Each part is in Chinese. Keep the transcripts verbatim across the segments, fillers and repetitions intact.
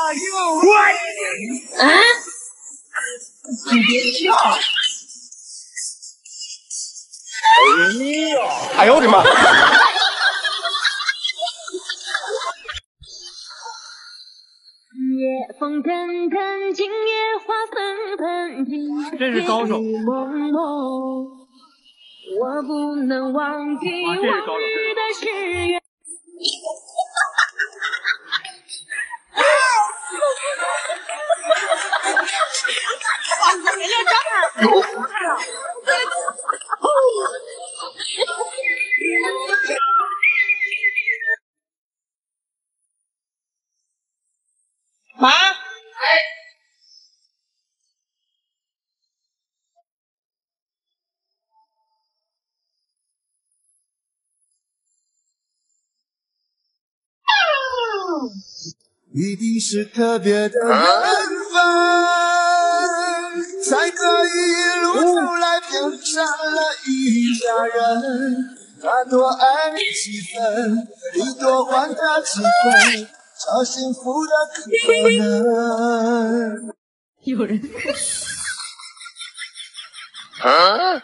嗯？你别笑！ 哎呦我的妈！ 夜风腾腾，今夜花纷纷，今真是高手。 朦胧，我不能忘记往日的誓言。 妈， 一定是特别的缘分，才可以一路走来变成了一家人。他多爱你几分，你多还他几分，超幸福的可能。 有人。 啊！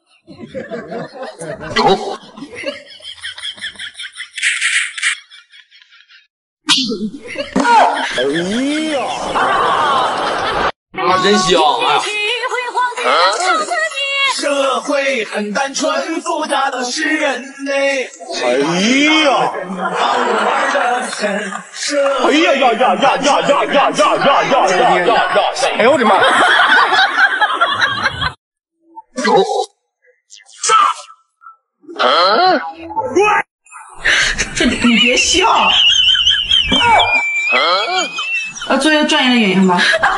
哎呀！ 啊，真香！哎呀！ 社会很单纯，复杂的是人类。 哎呀！哎呀呀呀呀呀呀呀呀呀呀呀呀呀！哎呦我的妈！啊！ 这你别笑。 啊！ 要做一个专业的演员吧。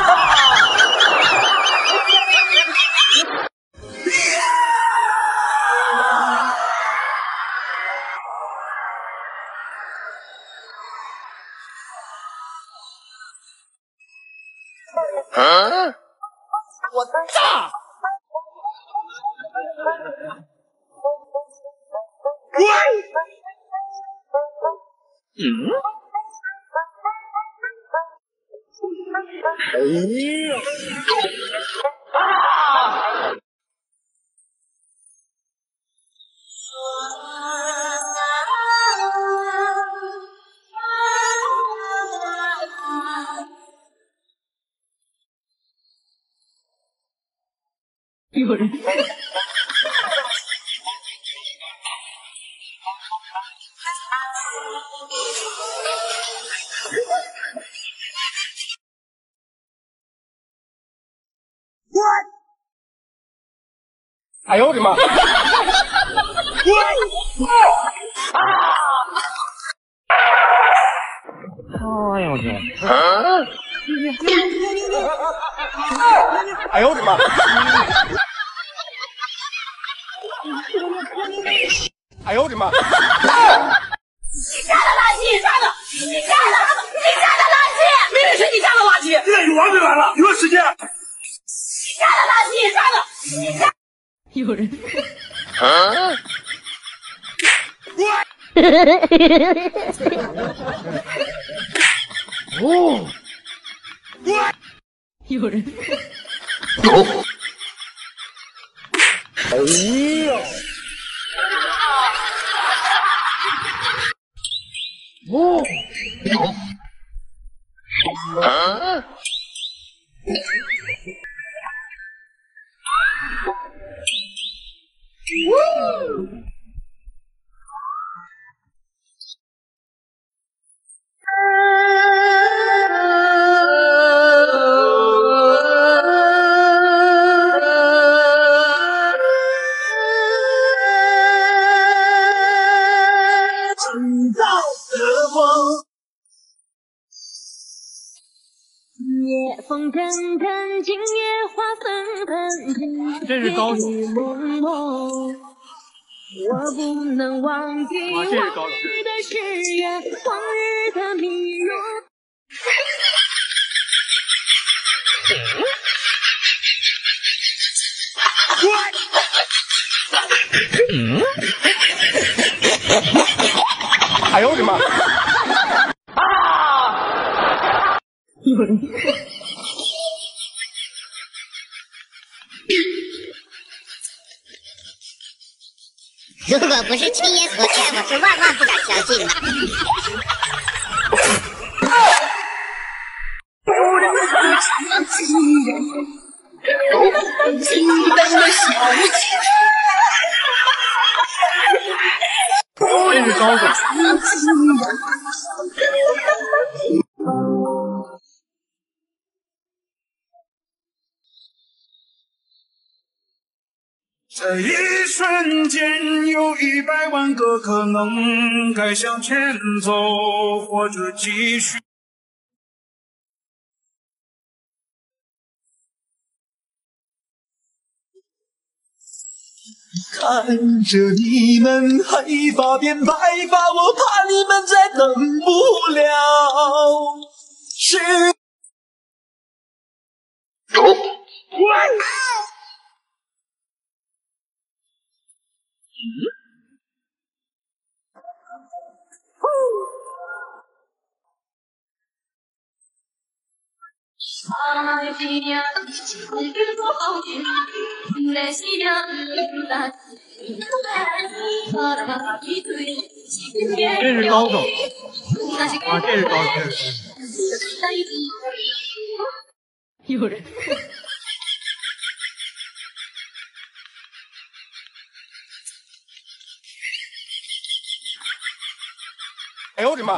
啊！我炸！嗯？哎呀！啊！ 有人。 哎呦我的妈！ 哎呦我去！ 啊！哎呦我的妈！哎呦我的妈！ 你家的垃圾，你家的，你家的，你家的垃圾，明明是你家的垃圾。 现在有完没完了？有时间。 你家的垃圾，你家的，你家。 有人。 啊！哦！ 有人。 哦！哎呀！哦！啊！ 夜风腾腾，今夜花纷纷， 真是高手。 朦胧，我不能忘记往日的誓言，往日的迷容。 嗯？哎呦我的妈！啊！ 有人。 如果不是亲眼所见，我是万万不敢相信的。 这是高手。 这一瞬间，有一百万个可能，该向前走，或者继续。看着你们黑发变白发，我怕你们再等不了。是。 这是高手啊！这是高手，这是有人。 哎呦我的妈！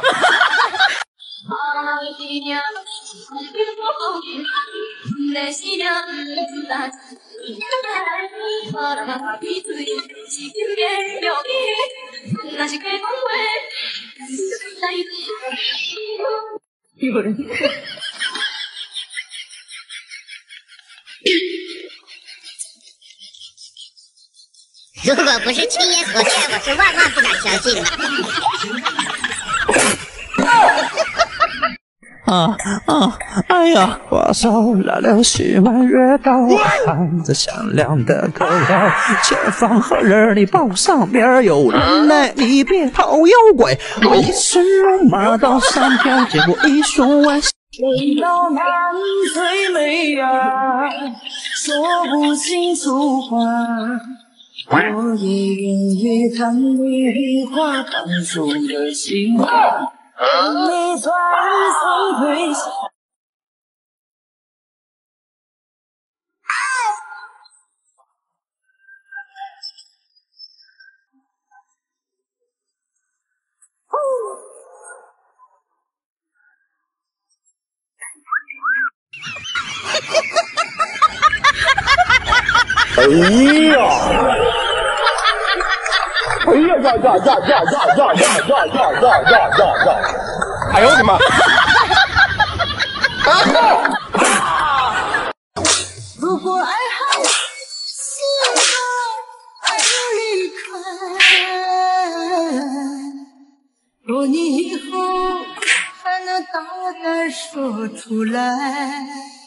有人。 如果不是亲眼所见，我是万万不敢相信的。 啊啊！哎呀，花梢来了，喜满月到，喊着响亮的歌谣。前方何人？你报上边有人来，你别逃妖怪。我一身戎马到山脚，结果一双弯。 美到满最美啊，说不清楚话。我也愿意看你花瓣中的情话。你转身退下。 哎呀！哎呀呀呀呀呀呀呀呀呀呀呀呀呀呀！哎呦我的妈！ 如果爱好是我爱又离开，若你以后还能大胆说出来。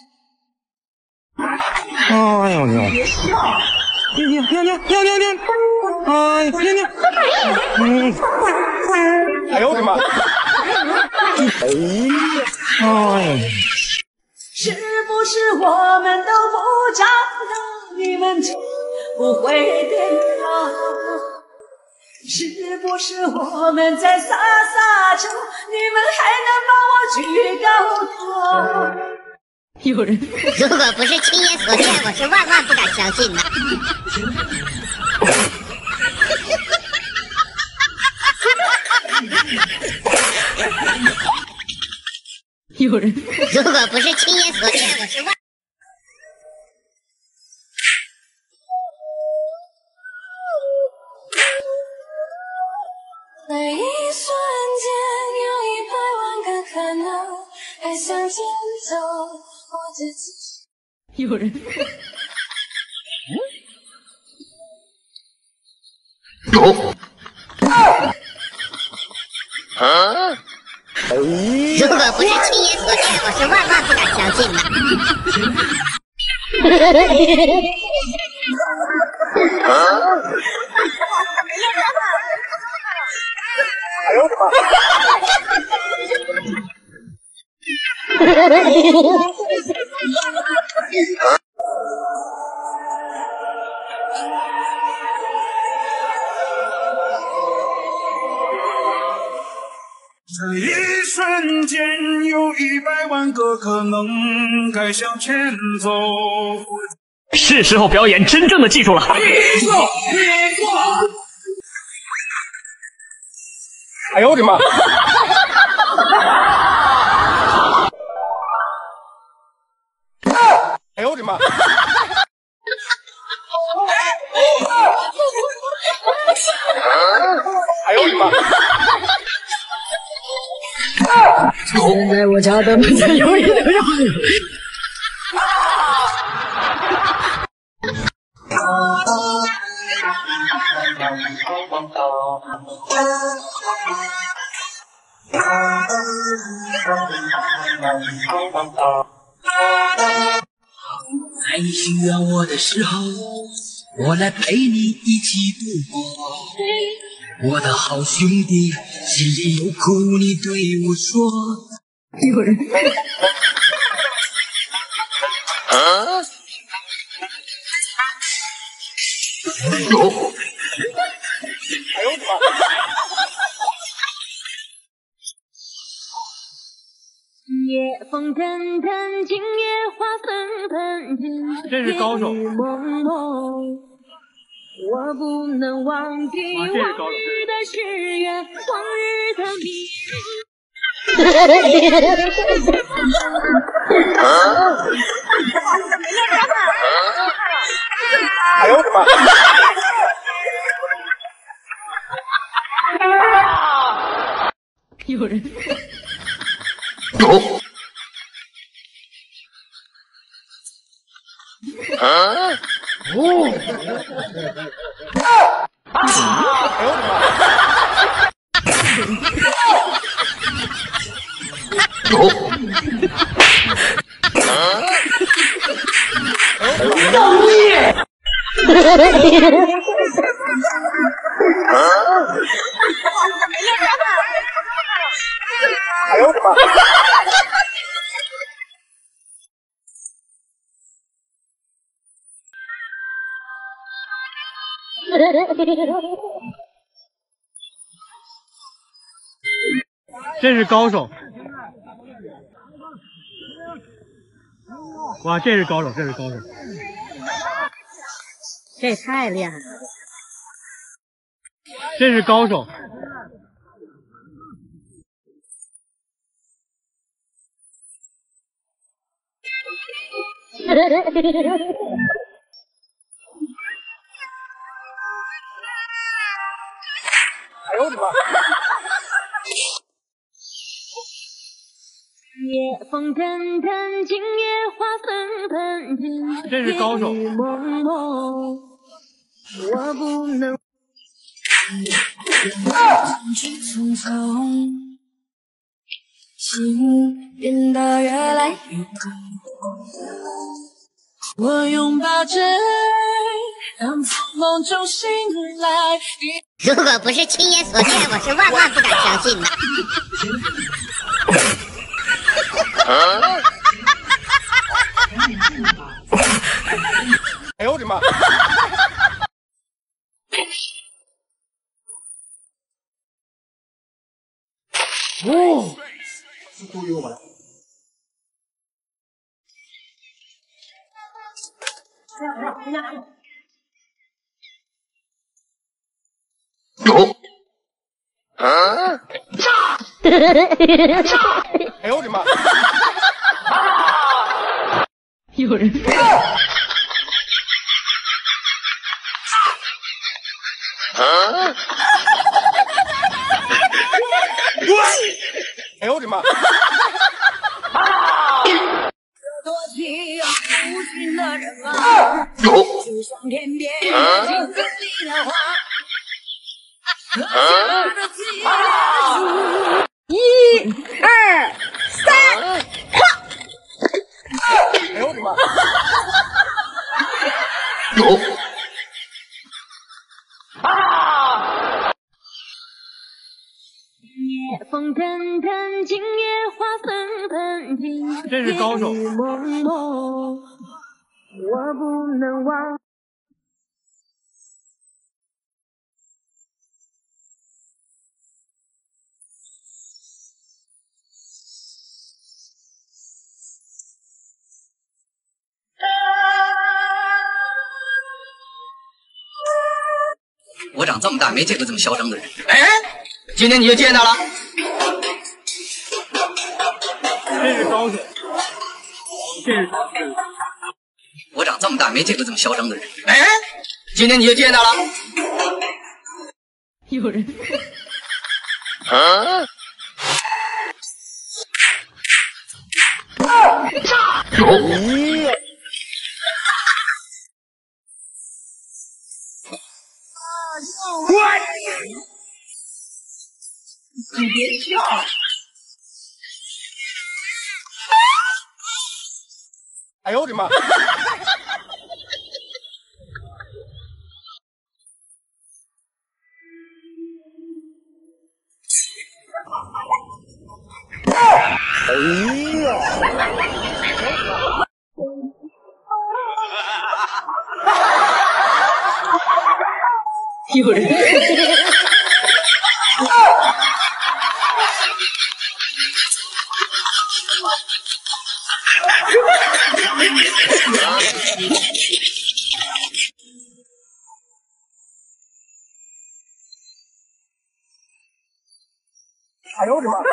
哎呦牛！停停停停停停停！哎，停停！嗯。 哎呦我的妈！哎呀！ 哎呀！ 是不是我们都不长大，你们就不会变老？是不是我们在撒撒娇，你们还能把我举高高？有人。 如果不是亲眼所见，我是万万不敢相信的。 有人。 如果不是亲眼所见，我是万。 在一瞬间，有一百万个可能，该向前走，或者继续。有人。 有。啊！哎呀！ 如果不是亲眼所见，我是万万不敢相信的。 啊！哎呦我的妈！ 这一瞬间，有一百万个可能该向前走。 是时候表演真正的技术了。 哎呦我的妈！哎呦我的妈！哎呦我的妈！ 现在我家的门前有一头羊。在你需要我的时候，我来陪你一起度过。我的好兄弟，心里有苦你对我说。有人。 啊！有。哎呦我的妈！ 夜风阵阵，今夜花纷纷， 这是高手。 朦胧，我不能忘记往日的誓言，往日的迷哎呦我的妈！ 有人。 有。啊！哦！哎呦我的妈！有。啊！造孽！哎呦我的妈！ 这是高手。哇，这是高手，这是高手。 这太厉害了。 这是高手。 哎呦我的妈！ 夜风阵阵，今夜花纷纷， 这是高手。 朦胧，我不能。 匆匆，心变得越来越高。我拥抱着，让从梦中醒来。 如果不是亲眼所见，我是万万不敢相信的。 啊！哎呦我的妈！哦，是故意我的。有。啊！哎呦我的妈！ 有人。 啊！哎呦我的妈！ 多情无情的人啊， 有。 就像天边镜子里的花。 一二三， 哎呦我的妈！有。 夜风阵阵，今夜花纷纷， 真是高手。 我不能忘。 我长这么大没见过这么嚣张的人。哎，今天你就见到了。 真是高手，真是高手。 我长这么大没见过这么嚣张的人。哎，今天你就见到了。 有人。 啊！有。 What？ 你别跳！ 哎呦我的妈！哎呀！ 有人。 哎呦我的妈！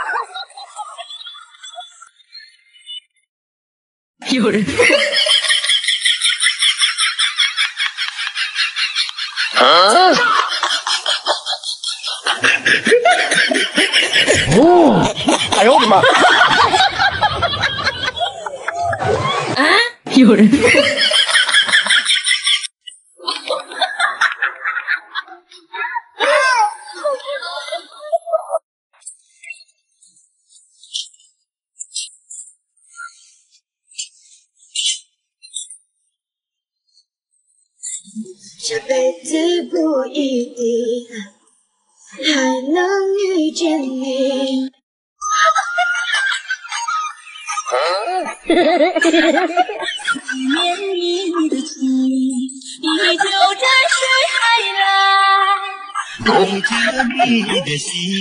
有人。 啊！ 哦！哎呦我的妈！ 啊！有人。 这辈子不一定还能遇见你。 绵密的情，依旧在水海来。 背着你的心，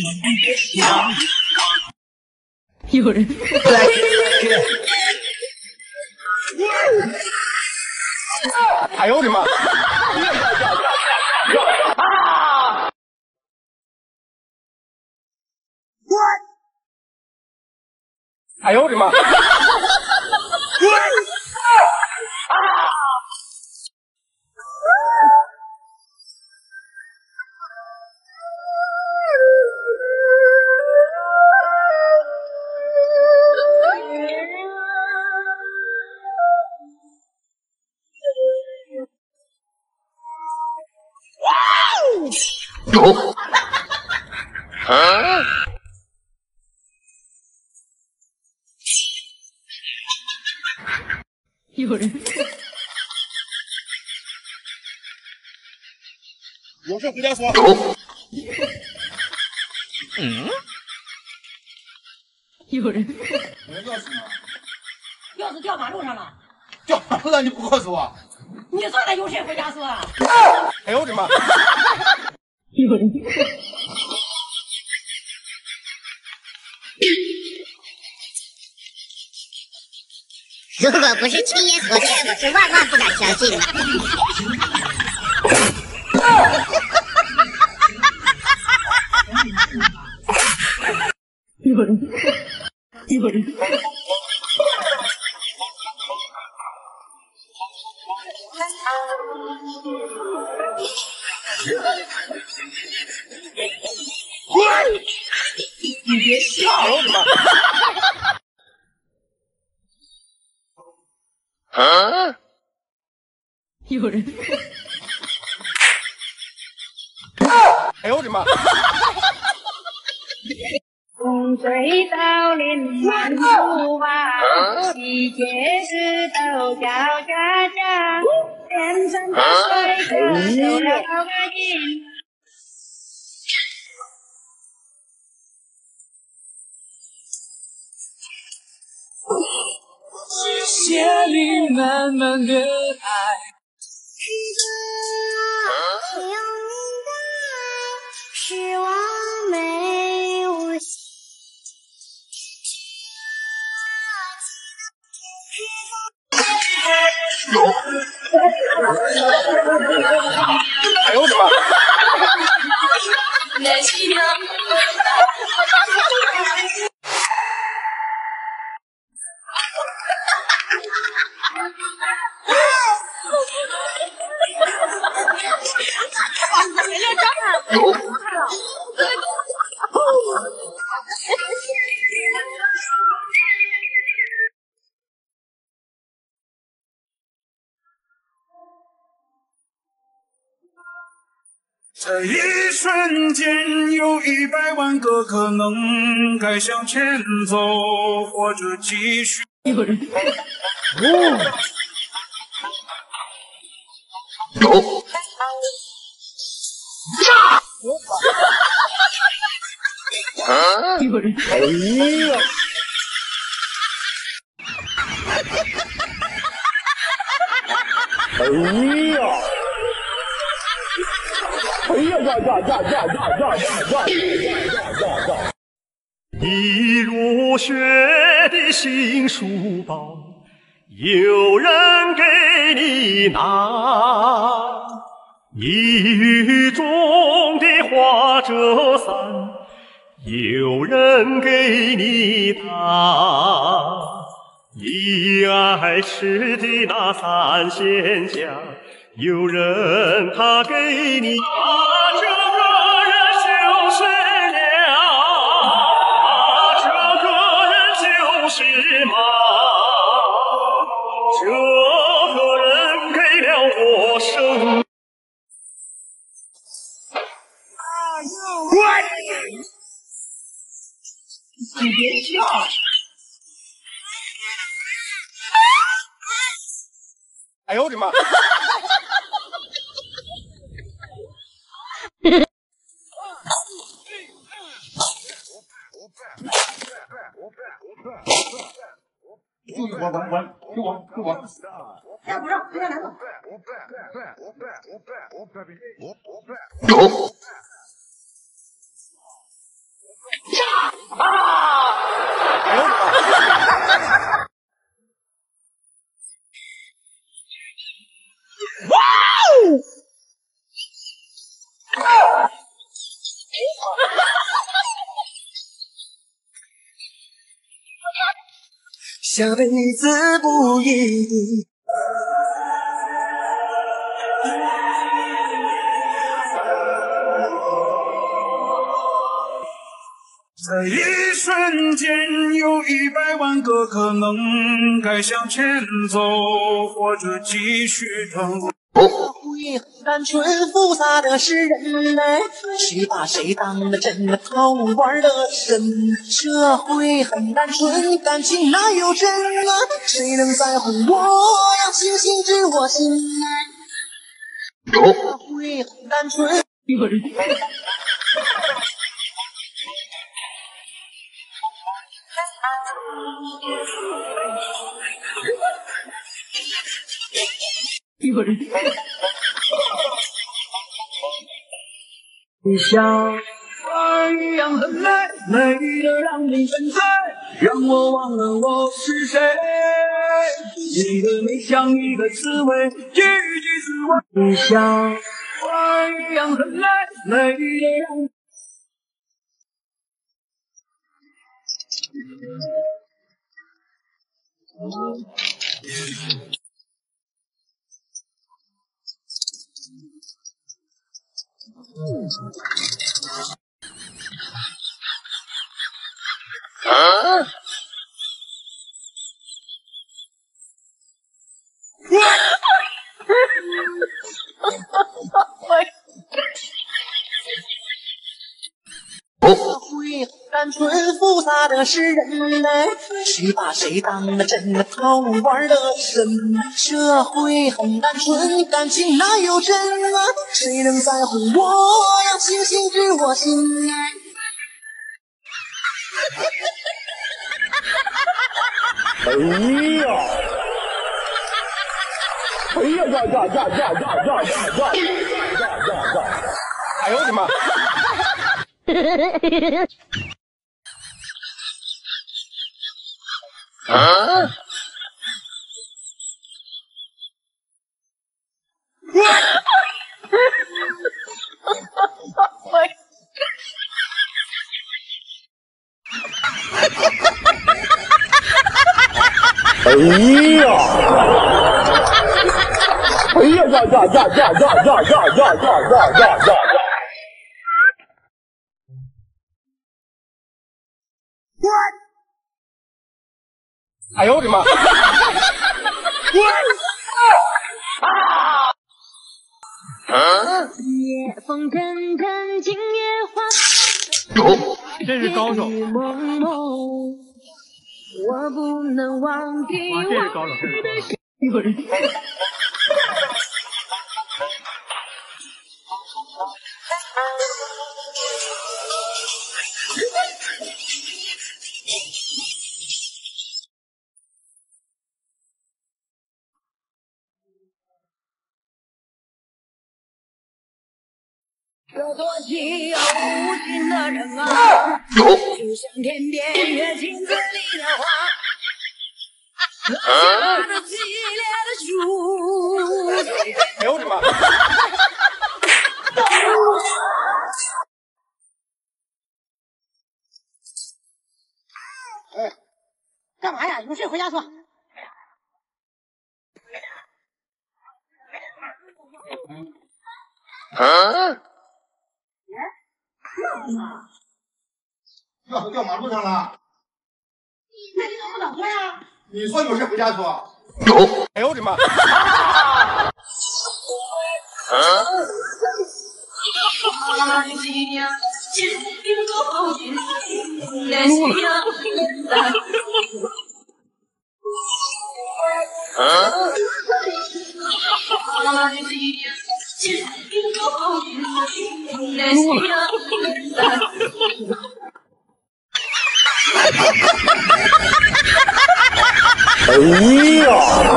有人。 哎呦我的妈！啊！ What？ 哎呦我的妈！ 有。啊！ 有人。 有事回家说。 有。嗯。 有人。 我钥匙呢？ 钥匙掉马路上了。 掉马路上你不告诉我？ 你说他有事回家说。 哎呦我的妈！ 有人。 如果不是亲眼所见，我是万万不敢相信的。 有人。有人。 你别笑！哎呦我的妈！ 啊！ 有人。 哎呦我的妈！ 风吹稻林满树花，细节石头叫喳喳，天上的水歌走了个音。 界里满满的爱。 只有你的爱是完美无瑕。 哎呦我的妈！ 这一瞬间，有一百万个可能，该向前走，或者继续。 一个人。 哦。 有。 啊！ 一个人。 哎呀！哎呀！哎呀呀呀呀呀呀呀呀呀呀！ 你入学的新书包，有人给你拿；你雨中的花折伞，有人给你打。你爱吃的那三鲜虾，有人他给你打。这个人就是了，这个人就是妈，这个人给了我生。 喂！ 你别笑。 哎呦我的妈！救我！我我救我！救我！ 让不让？不让来吧。 有。啊！哎呦我的妈！哇哦！ 下辈子不一定。 这一瞬间，有一百万个可能，该向前走，或者继续等。 社会很单纯，复杂的是人类，谁把谁当了真，好玩的深。社会很单纯，感情哪有真啊？谁能在乎我呀？星星知我心爱。社会很单纯，一个人。一个人。你像花一样很美，美得让你沉醉，让我忘了我是谁。你的美像一个刺猬，句句刺猬。你像花一样很美，美得让你。 啊！ 社会单纯，复杂的是人类，谁把谁当了真，好玩的深。社会很单纯，感情哪有真啊？谁能在乎我呀？星星知我心爱。 哎呀！ 呀呀呀呀呀呀呀呀呀呀！哎呦我的妈！啊！哎呀！哎呀呀呀呀呀呀呀呀呀呀呀呀呀！哎呦我的妈！啊！ 夜风阵阵，今夜花这是高手。 蒙蒙，我不能忘记哇，这是高手，这是高手。 有人。这多情又无情的人啊，就像天边月镜子里的花，下着激烈的雨。 哎呦我的妈！ 哎，干嘛呀？有事回家说。 啊！ 钥匙掉马路上了。 那你怎么不等会儿啊？ 你说有事回家说。 有。哎呦我的妈！啊！哎呀！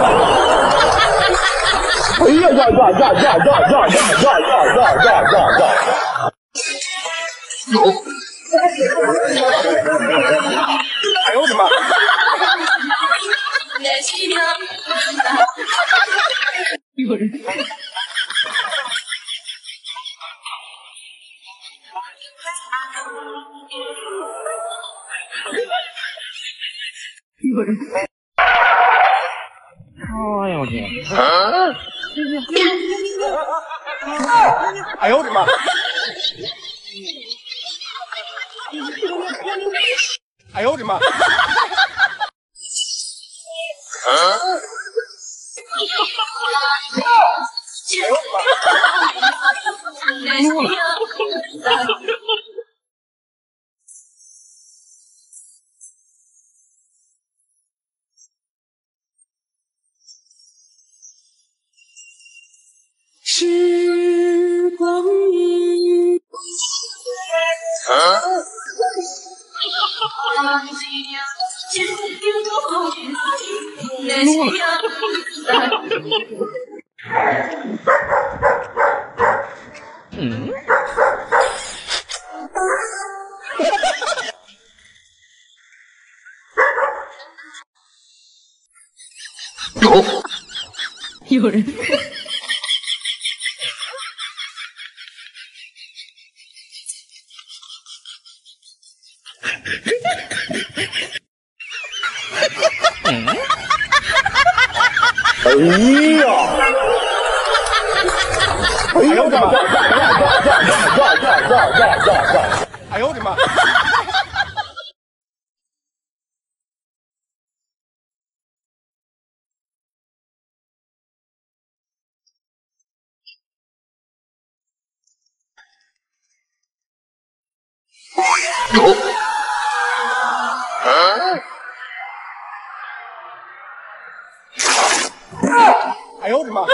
哎呀呀呀呀呀呀呀呀呀呀呀呀呀！有。哎呦我的妈！ 有人。有人。 哎呦我天！ 啊！哎呦我的妈！哎呦我的妈！啊！ 时光一啊！ 嗯。 有。 有人。 哎呀！哎呦我的妈！呀呀呀呀呀呀呀呀呀呀！哎呦我的妈！有。啊！哎呦我的妈！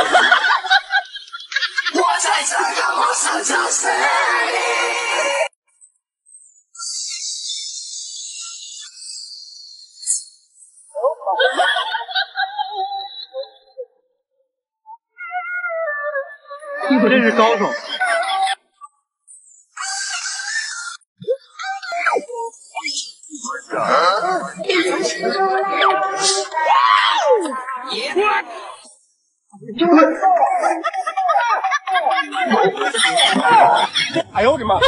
我在这个陌生城市里。 真是高手。 哎呦我的妈！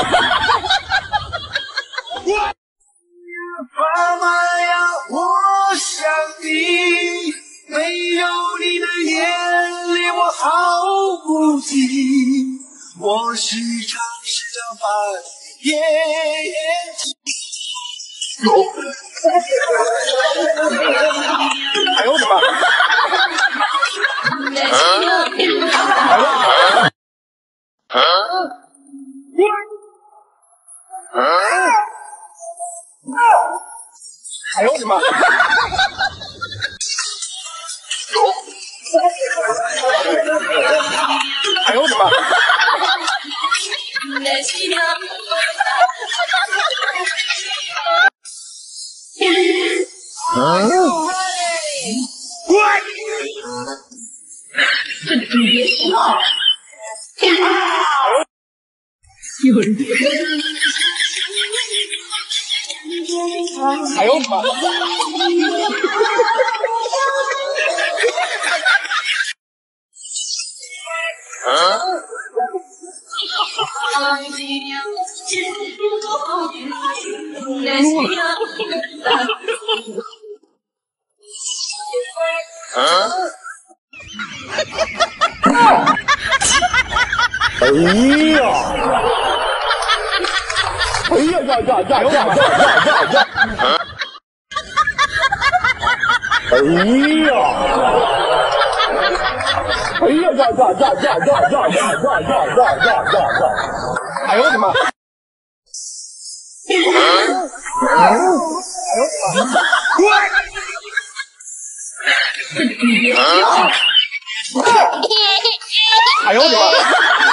爸妈呀，我想你，没有你的夜里我好不静，我时常试着把你眼睛。 哎呦我的妈！哎呦我的妈！哎呦我的妈！ 有人。 哎呦我的妈！哎呀！哎呀呀呀呀呀呀呀呀！哎呀！哎呀呀呀呀呀呀呀呀呀呀呀呀呀呀！哎呦我的妈！哎呦我的妈！哎呦我的妈！